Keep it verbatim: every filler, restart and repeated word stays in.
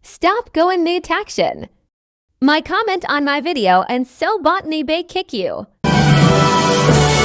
Stop going need taction. My comment on my video and so Botany Bay kick you.